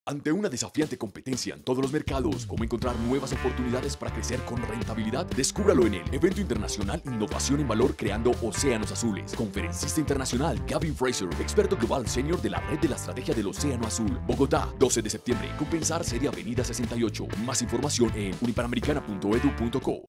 Ante una desafiante competencia en todos los mercados, cómo encontrar nuevas oportunidades para crecer con rentabilidad, descúbralo en el Evento Internacional Innovación en Valor Creando Océanos Azules. Conferencista internacional Gavin Fraser, experto global senior de la Red de la Estrategia del Océano Azul. Bogotá, 12 de septiembre, Compensar Serie Avenida 68. Más información en unipanamericana.edu.co.